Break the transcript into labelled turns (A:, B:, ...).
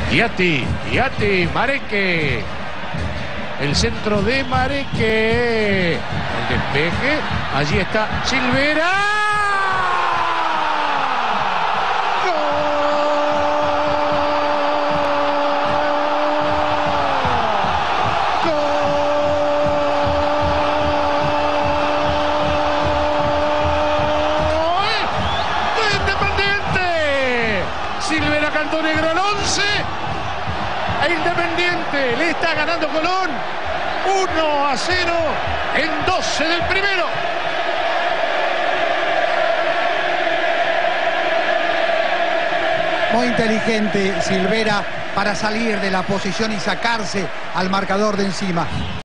A: Iatti, Mareque. El centro de Mareque. El despeje. Allí está Silvera. Silvera Canto Negro al 11. E Independiente le está ganando Colón 1-0 en 12 del primero.
B: Muy inteligente Silvera para salir de la posición y sacarse al marcador de encima.